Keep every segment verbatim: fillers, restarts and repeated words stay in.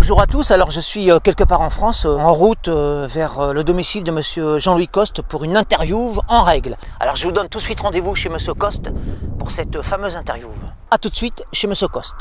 Bonjour à tous, alors je suis quelque part en France, en route vers le domicile de monsieur Jean-Louis Coste pour une interview en règle. Alors je vous donne tout de suite rendez-vous chez monsieur Coste pour cette fameuse interview. A tout de suite chez monsieur Coste.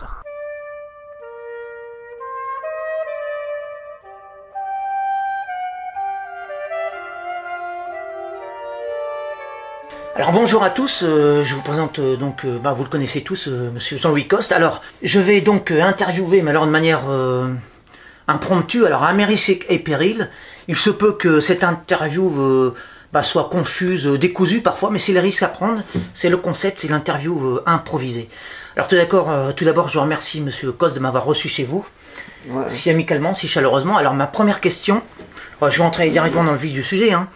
Alors bonjour à tous, euh, je vous présente euh, donc, euh, bah, vous le connaissez tous, euh, monsieur Jean-Louis Coste. Alors je vais donc euh, interviewer, mais alors de manière euh, impromptue, alors à mérite et péril. Il se peut que cette interview euh, bah, soit confuse, euh, décousue parfois, mais c'est le risque à prendre, c'est le concept, c'est l'interview euh, improvisée. Alors tout d'abord, euh, tout d'abord je remercie monsieur Coste de m'avoir reçu chez vous, ouais. si amicalement, si chaleureusement. Alors ma première question, bah, je vais entrer directement dans le vif du sujet, hein.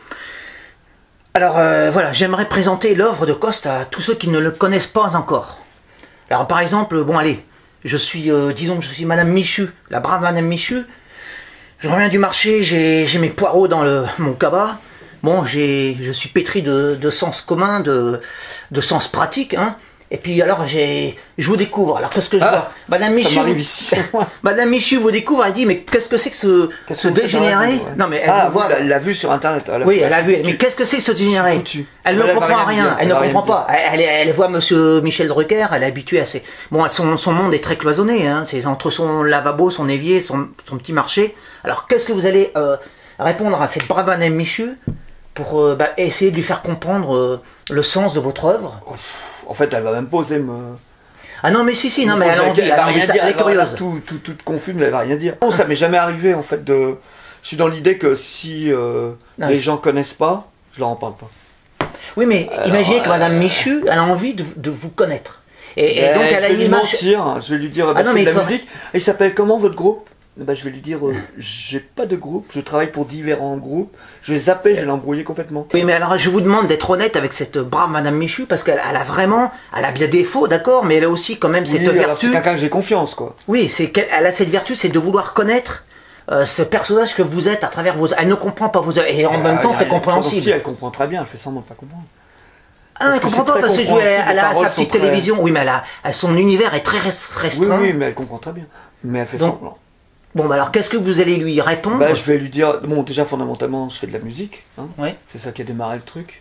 Alors euh, voilà, j'aimerais présenter l'œuvre de Coste à tous ceux qui ne le connaissent pas encore. Alors par exemple, bon allez, je suis, euh, disons que je suis Madame Michu, la brave Madame Michu. Je reviens du marché, j'ai mes poireaux dans le, mon cabas. Bon, j'ai, je suis pétri de, de sens commun, de, de sens pratique, hein. Et puis alors j'ai, je vous découvre. Alors qu'est-ce que je ah, vois Madame Michu, ça ici. Madame Michu vous découvre. Elle dit mais qu'est-ce que c'est que ce, qu ce dégénéré? Ouais. Non mais elle ah, voit. Elle l'a vu sur internet. Elle oui, elle a vu. Mais qu'est-ce que c'est que ce dégénéré? Elle ne comprend rien. Elle ne comprend pas. Elle, elle, elle voit Monsieur Michel Drucker. Elle est habituée à ces. Bon, son, son monde est très cloisonné. Hein. C'est entre son lavabo, son évier, son, son petit marché. Alors qu'est-ce que vous allez euh, répondre à cette brave Madame Michu pour euh, bah, essayer de lui faire comprendre euh, le sens de votre œuvre? En fait, elle va même pas oser me... Ah non, mais si, si, non, mais elle a envie, elle va rien dire, elle est curieuse. Tout, tout, toute confuse, mais elle va rien dire. Non, ça m'est jamais arrivé, en fait, de... Je suis dans l'idée que si euh, non, les je... gens connaissent pas, je leur en parle pas. Oui, mais alors, imaginez que euh... Madame Michu, elle a envie de, de vous connaître. Et, et donc, elle a une une image... mentir, je vais lui dire, bah, ah non, mais de la faut... musique. Et il s'appelle comment, votre groupe? Bah, je vais lui dire, euh, j'ai pas de groupe, je travaille pour différents groupes, je vais zapper, je vais l'embrouiller complètement. Oui, mais alors je vous demande d'être honnête avec cette brave Madame Michu, parce qu'elle a vraiment, elle a bien des défauts, d'accord, mais elle a aussi quand même oui, cette vertu. C'est quelqu'un que j'ai confiance, quoi. Oui, c'est qu'elle a cette vertu, c'est de vouloir connaître euh, ce personnage que vous êtes à travers vos. Elle ne comprend pas vos. Et en euh, même temps, c'est compréhensible. Si, elle comprend très bien, elle fait semblant de pas comprendre. Ah, elle comprend pas parce qu'elle a sa petite télévision. Oui, mais elle a, son univers est très restreint. Oui, oui, mais elle comprend très bien. Mais elle fait semblant. Bon, bah alors qu'est-ce que vous allez lui répondre? Bah, je vais lui dire, bon, déjà fondamentalement, je fais de la musique, hein. Oui. C'est ça qui a démarré le truc.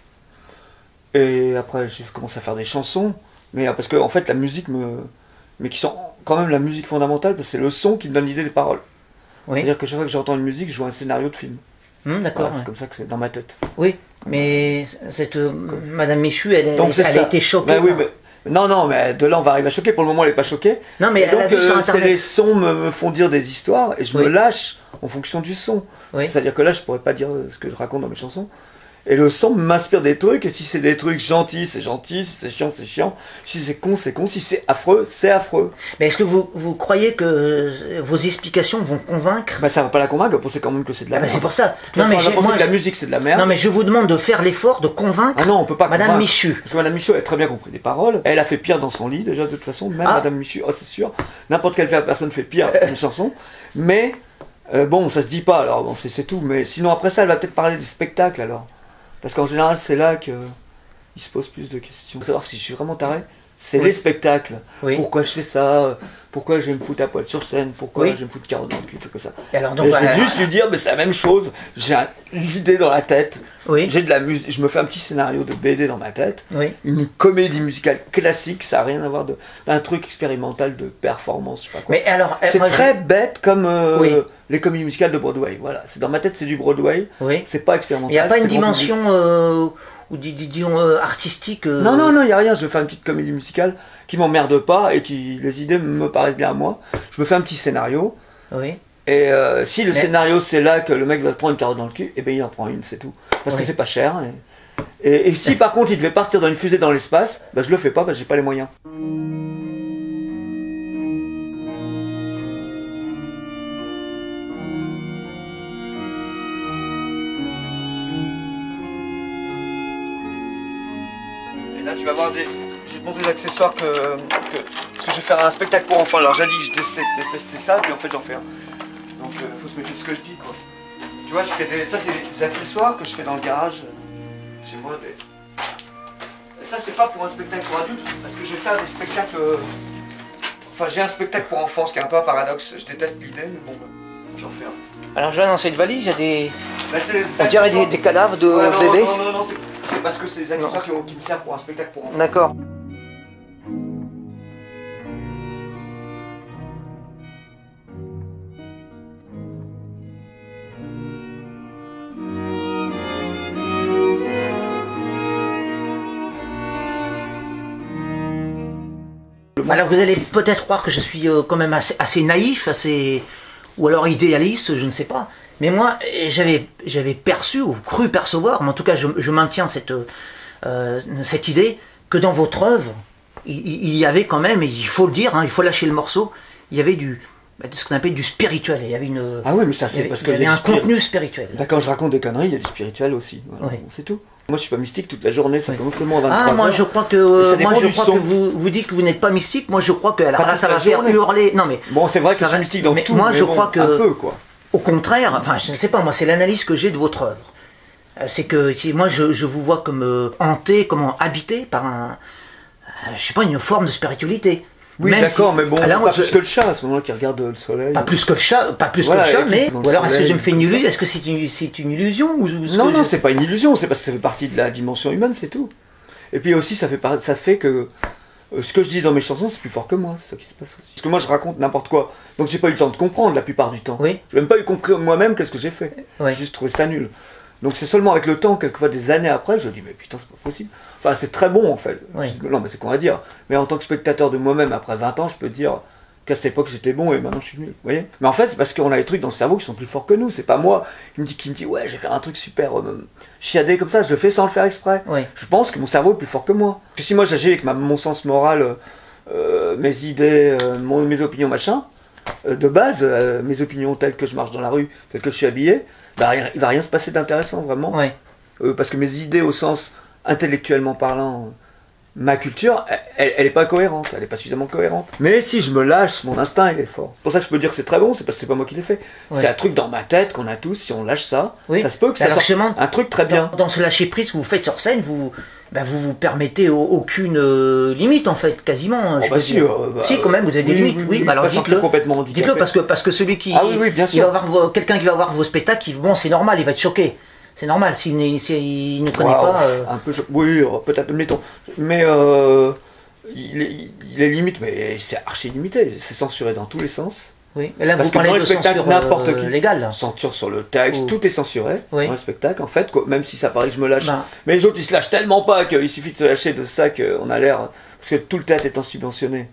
Et après, j'ai commencé à faire des chansons, mais parce que en fait, la musique me, mais qui sont quand même la musique fondamentale, parce que c'est le son qui me donne l'idée des paroles. Oui. C'est-à-dire que chaque fois que j'entends une musique, je joue un scénario de film. Mmh, d'accord. Voilà, ouais. C'est comme ça que c'est dans ma tête. Oui, mais cette euh, Madame Michu, elle, Donc, elle, elle a été choquée. Bah, oui, mais, non, non, mais de là on va arriver à choquer. Pour le moment, elle n'est pas choquée. Non, mais et elle donc, a vu euh, sur Internet. Les sons me, me font dire des histoires et je oui. me lâche en fonction du son. Oui. C'est-à-dire que là, je pourrais pas dire ce que je raconte dans mes chansons. Et le son m'inspire des trucs. Et si c'est des trucs gentils, c'est gentil. Si c'est chiant, c'est chiant. Si c'est con, c'est con. Si c'est affreux, c'est affreux. Mais est-ce que vous, vous croyez que vos explications vont convaincre? Bah, ça va pas la convaincre. Vous pensez quand même que c'est de la ah merde. Bah, c'est pour ça. De toute non, façon, mais elle va que la musique, c'est de la merde. Non, mais je vous demande de faire l'effort de convaincre. Ah non, on peut pas Madame convaincre. Michu. Parce que Madame Michu, elle a très bien compris les paroles. Elle a fait pire dans son lit, déjà, de toute façon. Même ah. Madame Michu, oh, c'est sûr. N'importe quelle personne fait pire une chanson. Mais, euh, bon, ça se dit pas, alors, bon, c'est tout. Mais sinon, après ça, elle va peut-être parler des spectacles, alors. Parce qu'en général, c'est là qu'il se pose plus de questions. Pour savoir si je suis vraiment taré, c'est oui. les spectacles. Oui. Pourquoi je fais ça? Pourquoi je vais me foutre à poil sur scène? Pourquoi oui. je vais me foutre carotte dans le cul? Tout comme ça. Et alors, donc, Et je vais euh, juste lui dire, mais c'est la même chose. J'ai l'idée dans la tête. Oui. J'ai de la musique. Je me fais un petit scénario de B D dans ma tête. Oui. Une comédie musicale classique. Ça n'a rien à voir d'un truc expérimental de performance. Je sais pas quoi. Mais alors, c'est très bête comme euh, oui. les comédies musicales de Broadway. Voilà. C'est dans ma tête, c'est du Broadway. Oui. C'est pas expérimental. Il n'y a pas une dimension. Euh, ou disons euh, artistique euh... Non, non, non, il n'y a rien. Je fais une petite comédie musicale qui m'emmerde pas et qui, les idées me paraissent bien à moi. Je me fais un petit scénario. Oui. Et euh, si le Mais... scénario c'est là que le mec va te prendre une carotte dans le cul, et ben il en prend une, c'est tout. Parce oui. que c'est pas cher. Et, et, et si par contre il devait partir dans une fusée dans l'espace, ben je le fais pas parce que j'ai pas les moyens. Là, tu vas voir des... Je vais te montrer des accessoires que... que... Parce que je vais faire un spectacle pour enfants. Alors j'ai dit que je testais, testais ça, puis en fait j'en fais un. Donc il euh, faut se méfier de ce que je dis, quoi. Tu vois, je fais des... ça c'est des accessoires que je fais dans le garage. Euh, chez moi. Des... Et ça c'est pas pour un spectacle pour adultes, parce que je vais faire des spectacles... Euh... Enfin j'ai un spectacle pour enfants, ce qui est un peu un paradoxe. Je déteste l'idée, mais bon... J'en fais un. Alors je vois dans cette valise, il y a des... Bah, On dirait des, des cadavres de ouais, non, bébés. Non, non, non, non c'est parce que c'est des accessoires qui, qui me servent pour un spectacle pour enfants. D'accord. Alors vous allez peut-être croire que je suis euh, quand même assez, assez naïf, assez ou alors idéaliste, je ne sais pas. Mais moi, j'avais j'avais perçu ou cru percevoir, mais en tout cas je, je maintiens cette euh, cette idée que dans votre œuvre, il, il y avait quand même, et il faut le dire, hein, il faut lâcher le morceau, il y avait du ce qu'on appelle du spirituel. Il y avait une ah oui, mais ça c'est parce qu'il y avait un contenu spirituel. D'accord, je raconte des conneries, il y a du spirituel aussi. Voilà, oui. C'est tout. Moi je suis pas mystique toute la journée, ça oui. commence seulement à vingt-trois heures. Ah moi je crois que euh, moi je crois que vous vous dites que vous n'êtes pas mystique. Moi je crois que alors là ça va faire hurler. Non mais bon c'est vrai que je suis mystique dans mais tout. Moi mais je bon, crois que un peu quoi. Au contraire, enfin je ne sais pas moi c'est l'analyse que j'ai de votre œuvre. C'est que moi je, je vous vois comme euh, hanté, comment habité par un euh, je sais pas une forme de spiritualité. Oui, d'accord, si, mais bon, pas moi, plus je... que le chat à ce moment-là qui regarde le soleil. Pas plus que le chat, pas plus voilà, que le chat, mais ou alors est-ce que je me fais une illusion? Est-ce que c'est une, c'est une illusion ou non, non, je... c'est pas une illusion, c'est parce que ça fait partie de la dimension humaine, c'est tout. Et puis aussi, ça fait, ça fait que euh, ce que je dis dans mes chansons, c'est plus fort que moi, c'est ça qui se passe aussi. Parce que moi, je raconte n'importe quoi, donc j'ai pas eu le temps de comprendre la plupart du temps. Oui. J'ai même pas eu compris moi-même qu'est-ce que j'ai fait. Oui. J'ai juste trouvé ça nul. Donc c'est seulement avec le temps, quelquefois des années après, je me dis mais putain c'est pas possible. Enfin c'est très bon en fait. Oui. Je, non mais c'est qu'on va dire. Mais en tant que spectateur de moi-même, après vingt ans, je peux dire qu'à cette époque j'étais bon et maintenant je suis nul. Vous voyez. Mais en fait c'est parce qu'on a des trucs dans le cerveau qui sont plus forts que nous. C'est pas moi qui me dit, qui me dit ouais je vais faire un truc super euh, chiadé comme ça, je le fais sans le faire exprès. Oui. Je pense que mon cerveau est plus fort que moi. Parce que si moi j'agis avec ma, mon sens moral, euh, mes idées, euh, mon, mes opinions machin, euh, de base, euh, mes opinions telles que je marche dans la rue, telles que je suis habillé, bah, rien, il va rien se passer d'intéressant vraiment. Oui. Euh, parce que mes idées au sens intellectuellement parlant, euh, ma culture, elle, elle est pas cohérente, elle est pas suffisamment cohérente. Mais si je me lâche, mon instinct il est fort. C'est pour ça que je peux dire que c'est très bon, c'est parce que c'est pas moi qui l'ai fait. Oui. C'est un truc dans ma tête qu'on a tous, si on lâche ça, oui. ça se peut que ça alors, sorte un truc très bien. Dans, dans ce lâcher prise que vous faites sur scène, vous ben vous vous permettez aucune euh, limite en fait, quasiment. Oh bah si, euh, bah, si, quand même, vous avez des oui, limites. Oui, oui, oui, bah alors dites-le. Complètement handicapé. Dites-le parce que parce que celui qui, ah oui, oui, bien sûr. Il va avoir quelqu'un qui va voir vos spectacles, qui, bon, c'est normal, il va être choqué. C'est normal s'il ne, s'il ne connaît wow, pas. Euh... Un peu, oui, peut-être, mettons. Mais euh, il, est, il est limite, mais c'est archi limité. C'est censuré dans tous les sens. Oui, mais là, parce vous que parlez dans de les spectacles, censure n'importe euh, qui. Légale. Censure sur le texte, Ou... tout est censuré oui. dans le spectacle, en fait, même si ça paraît que je me lâche. Ben... Mais les autres, ils se lâchent tellement pas qu'il suffit de se lâcher de ça qu'on a l'air. Parce que tout le théâtre étant subventionné.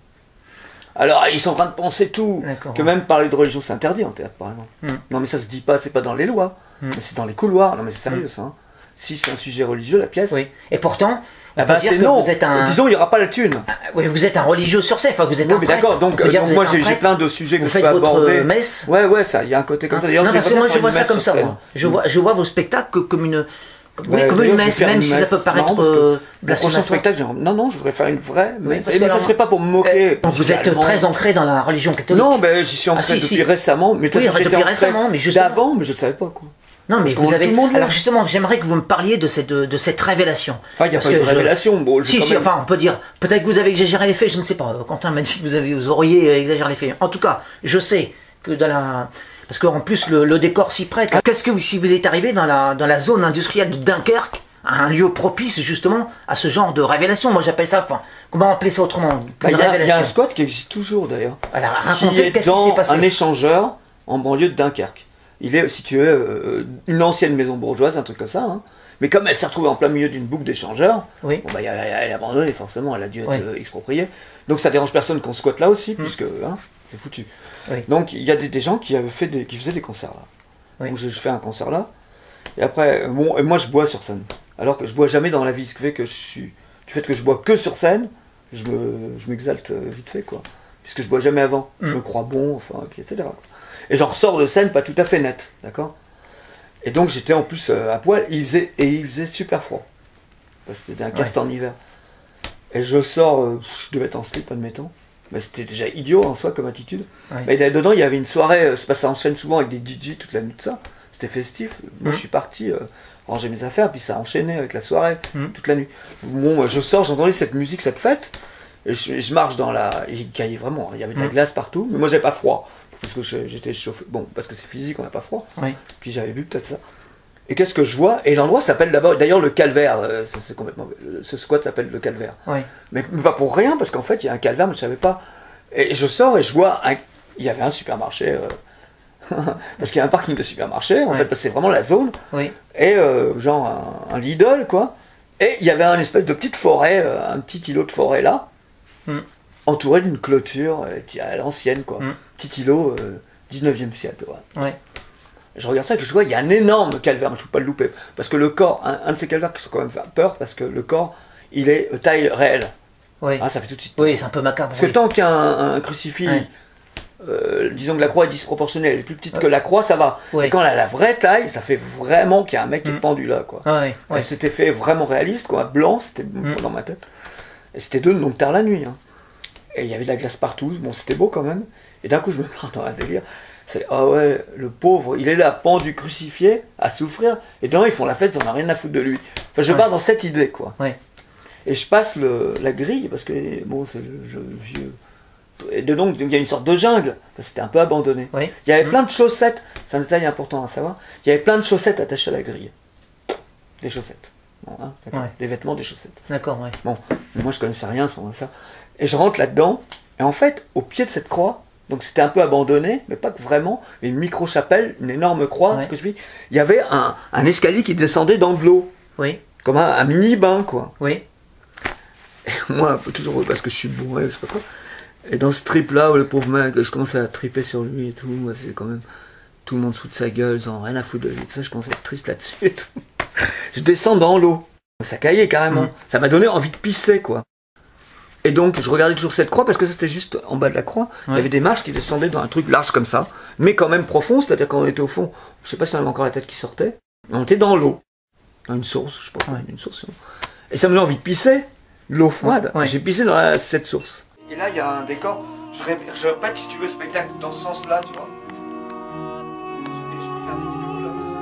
Alors, ils sont en train de penser tout. Que même parler de religion, c'est interdit en théâtre, par exemple. Mm. Non, mais ça se dit pas, c'est pas dans les lois. Mm. Mais c'est dans les couloirs. Non, mais c'est sérieux, mm. ça. Hein. Si c'est un sujet religieux, la pièce. Oui. Et pourtant. Ah bah c'est non. Vous êtes un... Disons, il n'y aura pas la thune. Ah, oui, vous êtes un religieux sur scène. Enfin, vous êtes oui, un mais d'accord. Donc, euh, donc moi, j'ai plein de sujets que vous je peux aborder. Messe. Ouais, ouais, ça. Il y a un côté comme hein? ça. D'ailleurs, non, parce que moi, je vois ça comme ça. Moi. Je vois, je vois vos spectacles comme une. Oui, bah, comme une messe, même une si messe. Ça peut paraître euh, blasphématoire. Prochain spectacle, non, non, je voudrais faire une vraie messe. Oui, mais ça serait pas pour me moquer. Euh, vous êtes très ancré dans la religion catholique. Non, mais j'y suis ancré depuis récemment. Mais oui, depuis récemment, mais justement. D'avant, mais je savais pas quoi. Non, mais vous avez. Alors justement, j'aimerais que vous me parliez de cette de cette révélation. Ah, il n'y a pas eu de révélation. Bon, si, si. Enfin, on peut dire. Peut-être que vous avez exagéré les faits. Je ne sais pas. Quentin m'a dit que vous avez, vous auriez exagéré les faits. En tout cas, je sais que dans la. Parce qu'en plus, le, le décor s'y prête. Qu'est-ce que si vous êtes arrivé dans la dans la zone industrielle de Dunkerque, un lieu propice justement à ce genre de révélation? Moi, j'appelle ça. Enfin, comment appeler ça autrement? Il bah, y, y a un squat qui existe toujours d'ailleurs. Alors, racontez qu'est-ce qui s'est passé. Un échangeur en banlieue de Dunkerque. Il est situé euh, une ancienne maison bourgeoise, un truc comme ça. Hein. Mais comme elle s'est retrouvée en plein milieu d'une boucle d'échangeurs, oui. bon, bah, elle, elle est abandonnée forcément, elle a dû être oui. euh, expropriée. Donc ça dérange personne qu'on squatte là aussi, mmh. puisque hein, c'est foutu. Oui. Donc il y a des, des gens qui, avaient fait des, qui faisaient des concerts là. Oui. Donc je, je fais un concert là. Et après, bon, et moi je bois sur scène. Alors que je bois jamais dans la vie, ce qui fait que je suis, du fait que je bois que sur scène, je me, je m'exalte vite fait quoi. Puisque je bois jamais avant, mmh. je me crois bon, enfin, et puis et cetera. Quoi. Et j'en ressors de scène pas tout à fait net, d'accord. Et donc j'étais en plus euh, à poil, et il faisait, et il faisait super froid. Parce que c'était un cast ouais. en hiver. Et je sors, euh, je devais être en slip, admettons. Mais c'était déjà idiot en soi comme attitude. Ouais. Mais dedans il y avait une soirée, euh, c'est pas ça enchaîne souvent avec des D J toute la nuit, tout ça. C'était festif. Moi mmh. je suis parti euh, ranger mes affaires, puis ça a enchaîné avec la soirée, mmh. toute la nuit. Bon, je sors, j'entendais cette musique, cette fête. Et je, je marche dans la. Il caillait vraiment, il y avait de la glace partout, mais moi j'avais pas froid. parce que j'étais chauffé, bon, parce que c'est physique, on n'a pas froid, oui. Puis j'avais bu peut-être ça. Et qu'est-ce que je vois? Et l'endroit s'appelle d'abord, d'ailleurs le calvaire, euh, c'est complètement, ce squat s'appelle le calvaire. Oui. Mais, mais pas pour rien, parce qu'en fait il y a un calvaire, mais je savais pas. Et je sors et je vois, un... il y avait un supermarché, euh... parce qu'il y a un parking de supermarché, en oui. fait, parce que c'est vraiment la zone, oui. Et euh, genre un, un Lidl, quoi. Et il y avait un espèce de petite forêt, euh, un petit îlot de forêt là, mm. entouré d'une clôture euh, à l'ancienne, quoi. Mm. Petit îlot euh, dix-neuvième siècle, ouais. Ouais. Je regarde ça et je vois, il y a un énorme calvaire, mais je ne peux pas le louper. Parce que le corps, un, un de ces calvaires qui sont quand même fait peur, parce que le corps, il est euh, taille réelle. Oui. Ah, ça fait tout de suite peur. Oui, c'est un peu macabre. Parce que oui. tant qu'il y a un, un crucifix, ouais. euh, disons que la croix est disproportionnelle, elle est plus petite ouais. que la croix, ça va. Ouais. Et quand elle a la vraie taille, ça fait vraiment qu'il y a un mec qui mm. est pendu là, quoi. Ah, ouais. Ouais. C'était fait vraiment réaliste, quoi, blanc, c'était mm. dans ma tête. Et c'était deux, donc tard la nuit. Hein. Et il y avait de la glace partout, bon, c'était beau quand même. Et d'un coup, je me prends dans un délire. C'est, ah ouais, le pauvre, il est là, pendu, crucifié, à souffrir, et dedans, ils font la fête, ils n'en ont rien à foutre de lui. Enfin, je ouais. pars dans cette idée, quoi. Ouais. Et je passe le, la grille, parce que, bon, c'est le, le vieux... Et de donc, il y a une sorte de jungle, c'était un peu abandonné. Oui. Il y avait mmh. plein de chaussettes, c'est un détail important à savoir, il y avait plein de chaussettes attachées à la grille. Des chaussettes. Bon, hein, ouais. Des vêtements, des chaussettes. D'accord, ouais. Bon, moi, je connaissais rien à ce moment-là. Et je rentre là-dedans, et en fait, au pied de cette croix, donc c'était un peu abandonné, mais pas que vraiment, une micro-chapelle, une énorme croix, ouais. ce que je dis, il y avait un, un escalier qui descendait dans de l'eau. Oui. Comme un, un mini-bain, quoi. Oui. Et moi, toujours parce que je suis bourré, je sais pas quoi. Et dans ce trip-là, où le pauvre mec, je commençais à triper sur lui et tout, moi, c'est quand même tout le monde sous de sa gueule, ils en ont rien à foutre de lui, tout ça, je commençais à être triste là-dessus et tout. Je descends dans l'eau. Ça caillait carrément. Mmh. Ça m'a donné envie de pisser, quoi. Et donc, je regardais toujours cette croix parce que c'était juste en bas de la croix. Ouais. Il y avait des marches qui descendaient dans un truc large comme ça, mais quand même profond, c'est-à-dire quand on était au fond, je sais pas si on avait encore la tête qui sortait, on était dans l'eau. Dans une source, je sais pas, ouais. une source. Et ça me donnait envie de pisser, l'eau froide. Ouais. J'ai pissé dans la, cette source. Et là, il y a un décor. Je répète, je répète si tu veux, spectacle dans ce sens-là, tu vois. Et je peux faire des vidéos là aussi.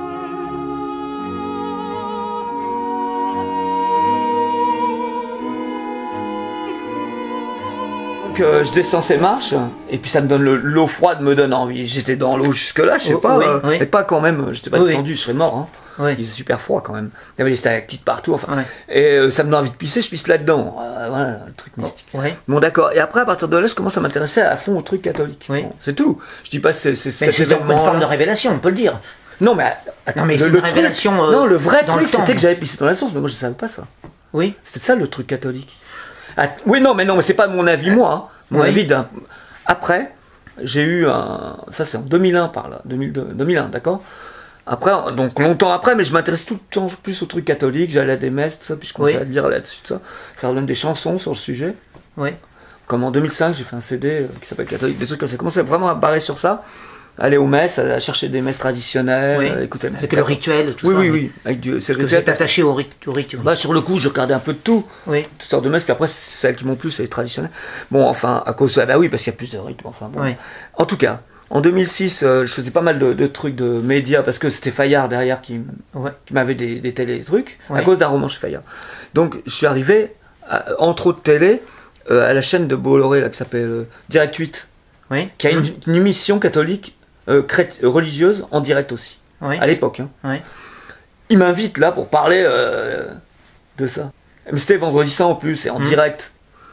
Donc euh, je descends ces marches, et puis ça me donne l'eau froide, me donne envie. J'étais dans l'eau jusque-là, je sais oh, pas, oui, euh, oui. mais pas quand même. J'étais pas oui, descendu, oui. je serais mort. Hein. Oui. Il faisait super froid quand même. Il y avait des stalactites partout, enfin. Oui. Et euh, ça me donne envie de pisser, je pisse là-dedans. Euh, voilà, le truc mystique. Oh, oui. Bon, d'accord. Et après, à partir de là, je commence à m'intéresser à fond au truc catholique. Oui. Bon, c'est tout. Je dis pas c'est c'est cet événement. C'est une forme de révélation, on peut le dire. Non, mais attends, non, mais le, c'est une le révélation. Truc, euh, non, le vrai dans truc, le c'était que j'avais pissé dans la source, mais moi je savais pas ça. Oui. C'était ça le truc catholique. Ah, oui, non, mais non, mais c'est pas mon avis, moi. Hein. Mon oui. avis d'un. Après, j'ai eu un. Ça, c'est en deux mille un par là. deux mille deux, deux mille un, d'accord. Après, donc longtemps après, mais je m'intéresse tout le temps plus au truc catholique. J'allais à des messes, tout ça, puis je commençais oui. à lire là-dessus, tout ça. Faire même des chansons sur le sujet. Oui. Comme en deux mille cinq, j'ai fait un C D qui s'appelle Catholique, des trucs comme ça. J'ai commencé vraiment à barrer sur ça. Aller aux messes, à chercher des messes traditionnelles, oui. à écouter. C'est que le rituel, tout oui, ça. Oui, oui, oui. Avec du, c'est le rituel. Vous êtes attaché au, rit au rituel. Bah, sur le coup, je regardais un peu de tout. Oui. Toutes sortes de messes, puis après, celles qui m'ont plu, c'est les traditionnelles. Bon, enfin, à cause de ça, bah oui, parce qu'il y a plus de rythme. Enfin, bon. Oui. En tout cas, en deux mille six, euh, je faisais pas mal de, de trucs de médias, parce que c'était Fayard derrière qui, ouais. qui m'avait des, des télé des trucs, oui. à cause d'un roman chez Fayard. Donc, je suis arrivé, à, entre autres télé, euh, à la chaîne de Bolloré, là, qui s'appelle euh, Direct huit, oui. qui a une, une émission catholique Euh, religieuse en direct aussi, oui. à l'époque. Hein. Oui. Il m'invite là pour parler euh, de ça. Mais c'était vendredi saint en plus, et en mmh. direct.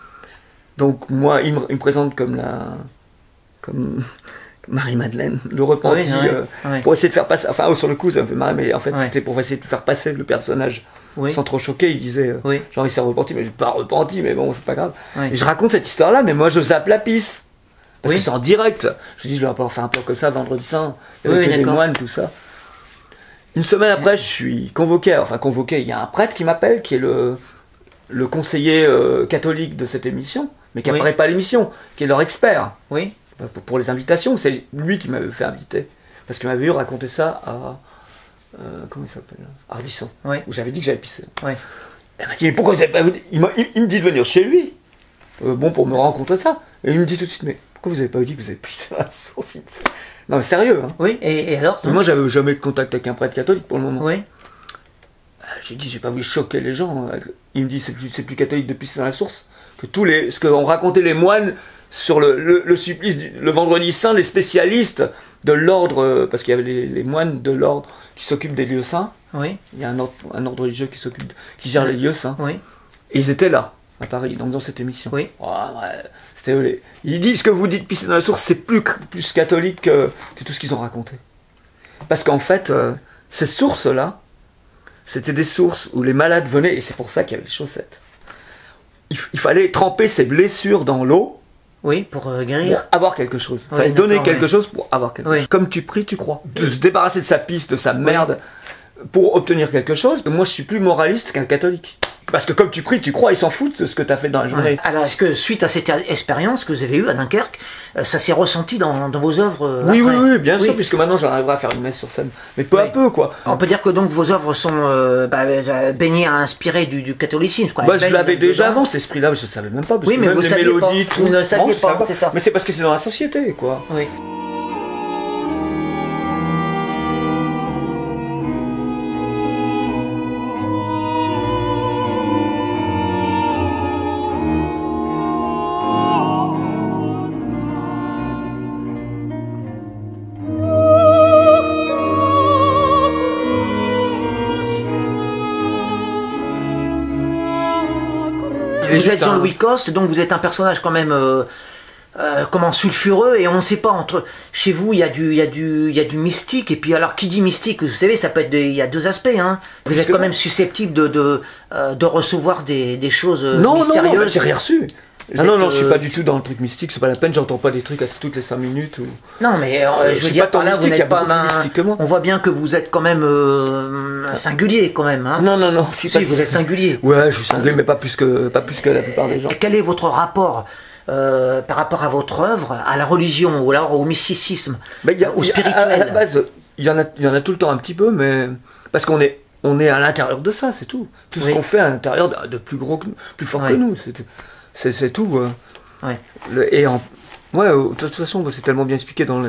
Donc moi, il me, il me présente comme la, comme Marie-Madeleine, le repenti, oui, oui, euh, oui. pour essayer de faire passer. Enfin, oh, sur le coup, ça me fait marrer, mais en fait, oui. c'était pour essayer de faire passer le personnage oui. sans trop choquer. Il disait, euh, oui. genre, il s'est repenti, mais je suis pas repenti, mais bon, c'est pas grave. Oui. Et je raconte cette histoire-là, mais moi, je zappe la pisse. Parce oui. que c'est en direct. Je dis, je vais pas faire un peu comme ça, vendredi saint, avec oui, les moines, tout ça. Une semaine après, je suis convoqué, enfin convoqué, il y a un prêtre qui m'appelle, qui est le, le conseiller euh, catholique de cette émission, mais qui n'apparaît oui. pas à l'émission, qui est leur expert. Oui. Pour, pour les invitations, c'est lui qui m'avait fait inviter. Parce qu'il m'avait eu raconter ça à. Euh, comment il s'appelle Ardisson. Oui. Où j'avais dit que j'avais pissé. Oui. Elle m'a dit, mais pourquoi vous avez pas. Il, il, il me dit de venir chez lui. Euh, bon, pour me rencontrer ça. Et il me dit tout de suite, mais. Pourquoi vous avez pas dit que vous avez pissé à la source? Non mais sérieux hein. Oui, et, et alors mais moi j'avais jamais eu de contact avec un prêtre catholique pour le moment. Oui. J'ai dit j'ai pas voulu choquer les gens. Il me dit c'est plus, plus catholique de pisser dans la source que tous les ce qu'ont raconté les moines sur le, le, le supplice, du, le vendredi saint, les spécialistes de l'ordre, parce qu'il y avait les, les moines de l'ordre qui s'occupent des lieux saints. Oui. Il y a un ordre, un ordre religieux qui s'occupe, qui gère les lieux saints. Oui. Et ils étaient là, à Paris, donc dans cette émission. Oui. Oh, ouais, c'était eux les... Ils disent que vous dites pisser dans la source, c'est plus, plus catholique que, que tout ce qu'ils ont raconté. Parce qu'en fait, euh, ces sources-là, c'était des sources où les malades venaient, et c'est pour ça qu'il y avait les chaussettes. Il, il fallait tremper ses blessures dans l'eau. Oui, pour euh, guérir. Pour avoir quelque chose. Il oui, fallait donner quelque oui. chose pour avoir quelque oui. chose. Comme tu pries, tu crois. De se débarrasser de sa piste, de sa merde, oui. pour obtenir quelque chose. Moi, je suis plus moraliste qu'un catholique. Parce que comme tu pries, tu crois, ils s'en foutent de ce que tu as fait dans la journée. Ouais. Alors, est-ce que suite à cette expérience que vous avez eue à Dunkerque, euh, ça s'est ressenti dans, dans vos œuvres euh, oui, oui, oui, bien oui. sûr, puisque maintenant j'en arriverai à faire une messe sur scène. Mais peu oui. à peu, quoi. On peut dire que donc vos œuvres sont euh, bah, baignées, inspirées du, du catholicisme, quoi. Bah, je l'avais déjà avant, cet esprit-là, je ne savais même pas. Parce oui, que mais même vous les saviez mélodies, pas. tout. Vous ne saviez non, pas, c'est ça. Mais c'est parce que c'est dans la société, quoi. Oui. Vous êtes Jean-Louis Coste, donc vous êtes un personnage quand même euh, euh, comment sulfureux, et on ne sait pas, entre chez vous il y a du il y a du il y a du mystique, et puis alors qui dit mystique, vous savez, ça peut être des, il y a deux aspects, hein. Vous êtes quand même susceptible de de, euh, de recevoir des, des choses non, mystérieuses. Non non, j'ai rien reçu. Vous ah non, non, euh... je suis pas du tout dans le truc mystique, c'est pas la peine, j'entends pas des trucs à toutes les cinq minutes. Ou... Non, mais euh, je, je veux dire, par là, vous n'êtes pas main... On voit bien que vous êtes quand même euh, singulier, quand même. Hein. Non, non, non, si, pas vous êtes singulier. Ouais, je suis singulier, mais pas plus que, pas plus que la plupart des gens. Et quel est votre rapport euh, par rapport à votre œuvre, à la religion, ou alors au mysticisme, bah, y a, au y a, spirituel? À la base, il y en a, il y en a tout le temps un petit peu, mais parce qu'on est, on est à l'intérieur de ça, c'est tout. Tout ce oui. qu'on fait à l'intérieur de, de plus gros, que, plus fort oui. que nous, c'est, c'est tout. Euh. Ouais. Le, et en, ouais, de toute façon, c'est tellement bien expliqué dans les.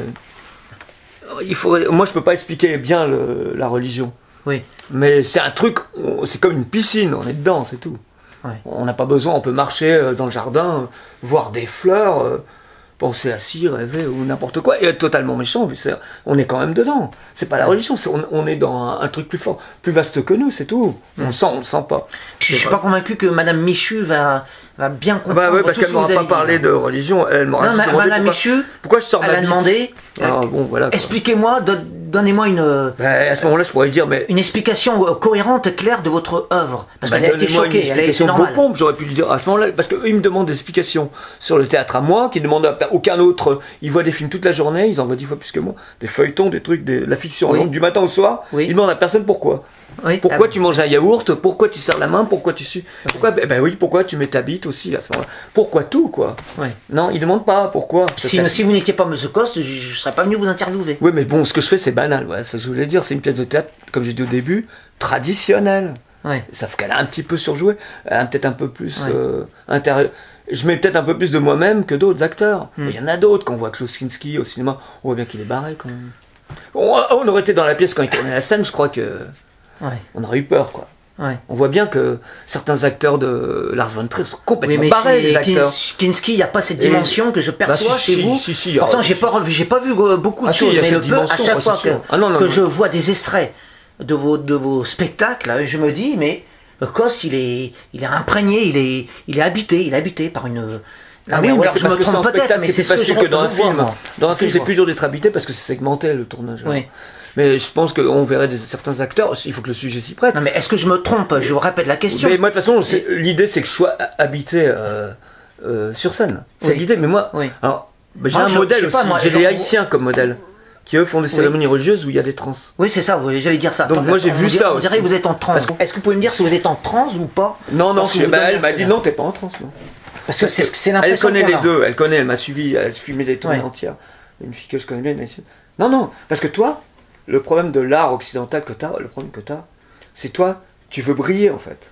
Il faudrait, moi, je peux pas expliquer bien le, la religion. Oui. Mais c'est un truc, c'est comme une piscine, on est dedans, c'est tout. Ouais. On n'a pas besoin, on peut marcher dans le jardin, voir des fleurs, penser à ci, rêver ou n'importe quoi, et être totalement méchant. Mais c'est, on est quand même dedans. C'est pas la religion, c'est, on, on est dans un, un truc plus fort, plus vaste que nous, c'est tout. On mmh. le sent, on le sent pas. Je suis pas, pas convaincu que Madame Michu va, va bien comprendre. Bah ouais, parce qu'elle m'aura pas parlé de religion. Elle m'aura juste demandé Madame pourquoi, Michu, pourquoi je sors ma elle a bite. demandé. Alors, bon, voilà, expliquez-moi, don, donnez-moi une. Bah, à ce moment-là, je pourrais dire, mais une explication cohérente et claire de votre œuvre, parce bah, qu'elle a été choquée. Elle a été normale. Vos pompes, j'aurais pu lui dire à ce moment-là, parce qu'eux ils me demandent des explications sur le théâtre à moi, qui demandent à aucun autre. Ils voient des films toute la journée, ils en voient dix fois plus que moi, des feuilletons, des trucs, des, la fiction oui. longue du matin au soir. Oui. Ils demandent à personne pourquoi. Oui, pourquoi tu manges un yaourt? Pourquoi tu serres la main? Pourquoi tu sues? Pourquoi? Ben, ben oui, pourquoi tu mets ta bite aussi à ce moment-là? Pourquoi tout, quoi? Oui. Non, ils demandent pas pourquoi. Si, si vous n'étiez pas Monsieur Coste, je ne serais pas venu vous interviewer. Oui, mais bon, ce que je fais, c'est banal. Ouais, ça, je voulais dire, c'est une pièce de théâtre, comme j'ai dit au début, traditionnelle. Oui. Sauf qu'elle a un petit peu surjoué, elle a peut-être un peu plus oui. euh, intérieur. Je mets peut-être un peu plus de moi-même que d'autres acteurs. Il mm. y en a d'autres, quand on voit Klaus Kinski au cinéma, on voit bien qu'il est barré quand même. On, on aurait été dans la pièce quand il tournait la scène, je crois que. Ouais. On aurait eu peur, quoi. Ouais. On voit bien que certains acteurs de Lars von Trier sont complètement oui, barrés, les acteurs. Kinski, il n'y a pas cette dimension et... que je perçois bah, si, si, chez vous. Si, si, Pourtant, si, j'ai pas, j'ai pas vu beaucoup de ah, choses, si, mais le peu, à chaque oh, fois que, ah, non, non, que non. je vois des extraits de vos, de vos spectacles, je me dis, mais Coste, il est, il est imprégné, il est, il est habité, il est habité par une. Ah oui, mais c'est parce que c'est en spectacle, c'est plus facile que dans un film. Dans un film, c'est plus dur d'être habité parce que c'est segmenté le tournage. Oui. Mais je pense qu'on verrait des, certains acteurs, il faut que le sujet s'y prête. Non mais est-ce que je me trompe? Je vous répète la question. Mais moi de toute façon, l'idée c'est que je sois habité euh, euh, sur scène. C'est oui. l'idée, mais moi, oui. alors bah, j'ai moi, un je, modèle aussi, j'ai les Haïtiens comme modèle, qui eux font des cérémonies oui. religieuses où il y a des trans. Oui c'est ça, j'allais dire ça. Donc Attends, moi j'ai vu dirait, ça on aussi. On dirait que vous êtes en transe. Est-ce que vous pouvez me dire si vous êtes en transe ou pas? Non, non, je, bah, elle m'a dit non, t'es pas en transe, non. Parce que c'est l'impression elle connaît les deux, elle connaît, elle m'a suivi, elle filmait des tournées ouais. entières. Une fille que je connais bien, une Haïtienne. Non, non, parce que toi, le problème de l'art occidental que tu as, le problème que tu as, c'est toi, tu veux briller en fait.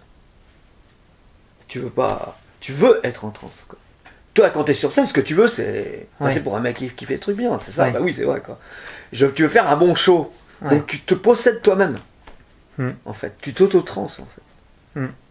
Tu veux pas. Tu veux être en transe. Quoi. Toi, quand tu es sur scène, ce que tu veux, c'est. Ouais. C'est pour un mec qui, qui fait des trucs bien, c'est ça? Ouais. Bah oui, c'est vrai quoi. Je, tu veux faire un bon show. Ouais. Donc tu te possèdes toi-même. Mm. En fait. Tu t'auto-trans en fait. Mm.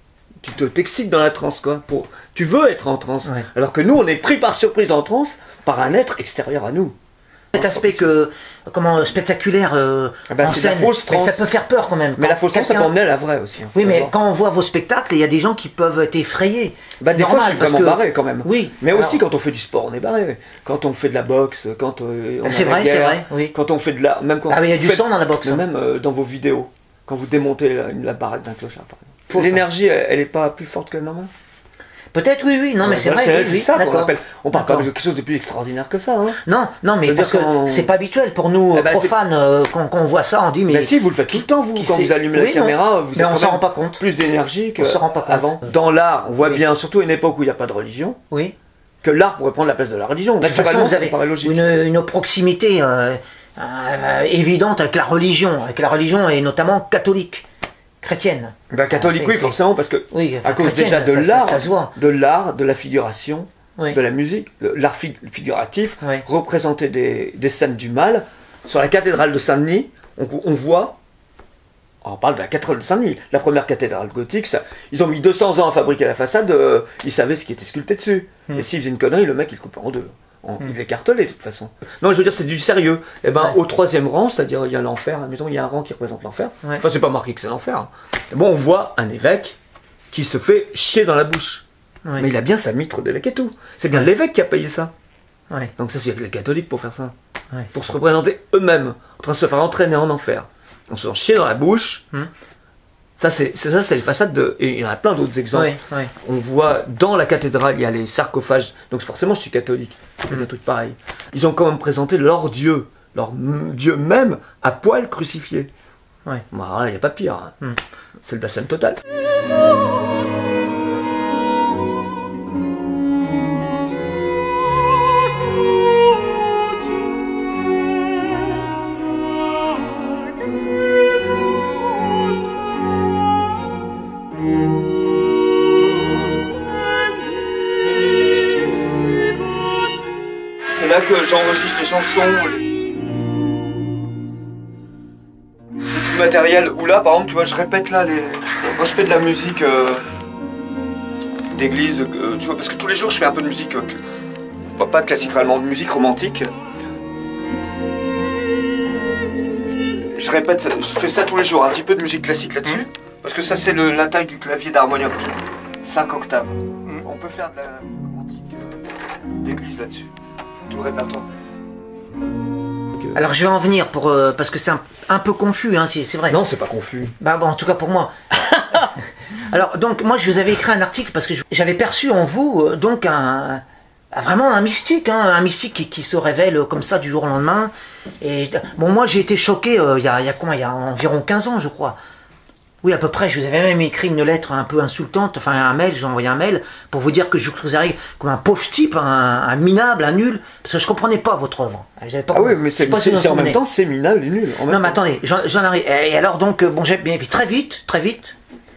tu te t'excites dans la transe, quoi. Pour, tu veux être en transe. Ouais. Alors que nous, on est pris par surprise en transe par un être extérieur à nous. Cet aspect que, comment, spectaculaire euh, Ah bah, en c'est de la scène, fausse mais transe. ça peut faire peur quand même. Mais Quand la fausse transe, ça peut quelqu'un- emmener à la vraie aussi. hein, faut Oui, mais voir. quand on voit vos spectacles, il y a des gens qui peuvent être effrayés. Bah, C'est des fois, je normal, suis parce vraiment que- barré quand même. Oui. Mais alors- aussi, quand on fait du sport, on est barré. Quand on fait de la boxe, quand euh, on a C'est la vrai, c'est guerre, vrai, oui. quand on fait de la... Même quand Ah, mais il y a vous du faites- sang dans la boxe. mais hein. même euh, dans vos vidéos, quand vous démontez la, la baraque d'un clochard, par Faut exemple. L'énergie, elle, elle est pas plus forte que la normale. Peut-être, oui, oui. Non, mais c'est Voilà, vrai. oui, c'est oui, ça qu'on d'accord. appelle. On parle pas de D'accord. quelque chose de plus extraordinaire que ça. Hein. Non, non, mais Je veux parce dire que qu'on- c'est pas habituel pour nous, Eh ben, c'est- profanes, euh, quand, quand on voit ça, on dit, mais. Mais si, vous le faites tout le temps, vous. qui Quand sait- vous allumez Oui, la non. caméra, vous Mais avez on quand s'en même rend pas compte. plus d'énergie On se rend pas compte. qu'avant. Dans l'art, on voit Oui. bien, surtout à une époque où il n'y a pas de religion, Oui. que l'art pourrait prendre la place de la religion. De toute façon, Naturellement, vous ça avez me paraît logique. une, une proximité euh, euh, évidente avec la religion, avec la religion et notamment catholique, chrétienne. Bah, catholique, Ah, oui, c'est- forcément, parce que Oui, enfin, à cause chrétienne, déjà de ça- ça- l'art, ça se voit. de l'art, de la figuration, Oui. de la musique, le- l'art fig- figuratif, Oui. représenter des, des scènes du mal. Sur la cathédrale de Saint-Denis, on, on voit, on parle de la cathédrale de Saint-Denis, la première cathédrale gothique, ça- ils ont mis deux cents ans à fabriquer la façade, euh, ils savaient ce qui était sculpté dessus. Mm. Et s'ils faisaient une connerie, le mec il le coupait en deux. On- Il l'écartelait de toute façon. Non, je veux dire, c'est du sérieux. Et ben, Ouais. au troisième rang, c'est-à-dire il y a l'enfer, admettons, il y a un rang qui représente l'enfer. Ouais. Enfin, c'est pas marqué que c'est l'enfer. hein. Et bon, on voit un évêque qui se fait chier dans la bouche. Oui. Mais il a bien sa mitre d'évêque et tout. C'est bien l'évêque qui a payé ça. Oui. Donc ça, c'est les catholiques pour faire ça. Ouais. Pour se représenter eux-mêmes, en train de se faire entraîner en enfer. On se fait chier dans la bouche. Hmm. Ça, c'est c'est- ça, c'est les façades de... Et il y en a plein d'autres exemples. Oui, oui. On voit dans la cathédrale, il y a les sarcophages. Donc forcément, je suis catholique. Il y a des trucs pareils. Ils ont quand même présenté leur Dieu, leur m- Dieu même, à poil crucifié. Ouais. Bon, alors là, il n'y a pas pire. hein. Hmm. C'est le blasphème total. C'est là que j'enregistre les chansons. C'est tout le matériel. Ou là, par exemple, tu vois, je répète là les. Quand je fais de la musique euh, d'église, euh, tu vois, parce que tous les jours je fais un peu de musique, euh, pas, pas de classique réellement, de musique romantique. Je répète, je fais ça tous les jours, un petit peu de musique classique là-dessus, parce que ça c'est le- la taille du clavier d'harmonium, cinq octaves. On peut faire de la romantique euh, d'église là-dessus, tout le répertoire. Alors je vais en venir pour euh, parce que c'est un, un peu confus, hein, c'est c'est vrai. Non, c'est pas confus. Bah bon, en tout cas pour moi. Alors donc moi je vous avais écrit un article parce que je- j'avais perçu en vous euh, donc un, un- vraiment un mystique, hein, un mystique qui, qui se révèle euh, comme ça du jour au lendemain. Et bon moi j'ai été choqué euh, il y a il y a quoi, il y a environ quinze ans je crois. Oui, à peu près, je vous avais même écrit une lettre un peu insultante, enfin un mail, j'ai envoyé un mail pour vous dire que je vous arrive comme un pauvre type, un, un minable, un nul, parce que je comprenais pas votre œuvre. J'avais pas- Ah oui, mais je sais c'est pas si vous c'est- c'est en souvenez. même temps, c'est minable et nul. En même Non, mais temps. attendez, j'en j'en arrive. Et alors donc, euh, bon, j'ai bien, puis très vite, très vite,